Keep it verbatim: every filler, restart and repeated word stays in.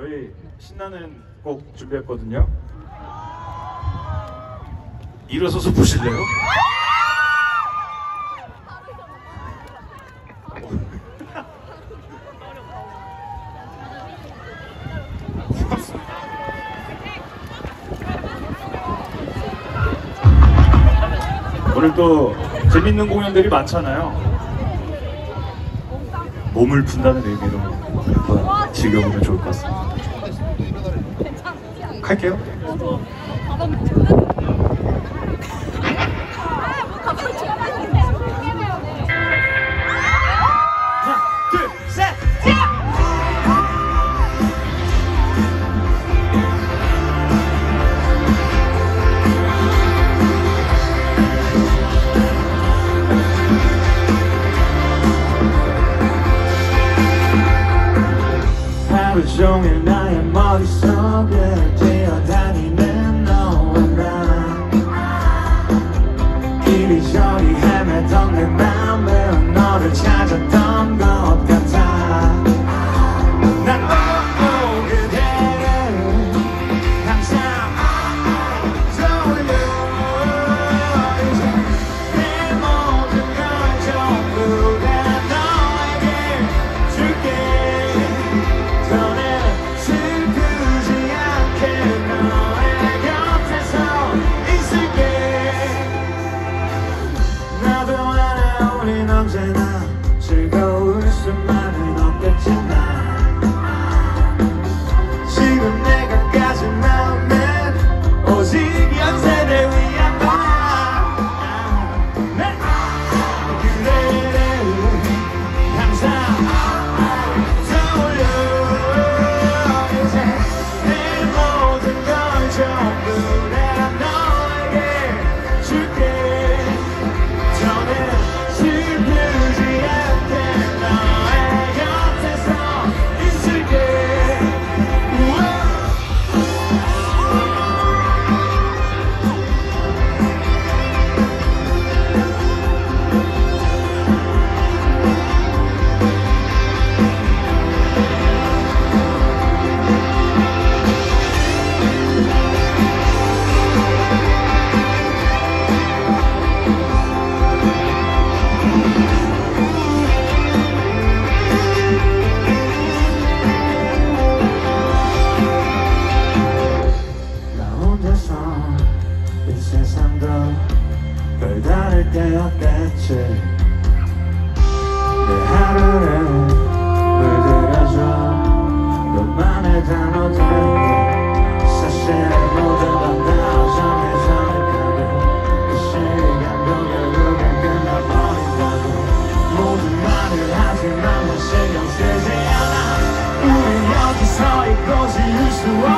저희 신나는 곡 준비했거든요. 일어서서 보실래요? 오늘 또 재밌는 공연들이 많잖아요. 몸을 푼다는 의미로 한번 즐겨보면 좋을 것 같습니다. 갈게요. 하나, 둘, 셋! 하루 종일 나의 머릿속에 뛰어다니는 너와 나 이리저리 헤매던 내 맘은 너를 찾았던 것 같아. 난 오오 그대를 항상 떠올려. 이제 내 모든 걸 전부 다 너에게 줄게. 언제나 즐거울 수만은 없겠지만 지금 내가 가진 마음은 오직 연세대 위한 거야. 내 그대를 항상 떠올려. 이제 내 모든 걸 전부 다 너에게 줄게. 저는 이 세상도 별다를 게 없겠지. 내 하루를 물들여줘 너만의 단어들. 사실 모든 건 다 정해져 있다고. 그 시간도 결국엔 끝나버린다고. 모든 말을 하지만 난 신경 쓰지 않아. 우린 여기 서 있고 지울 수 없어.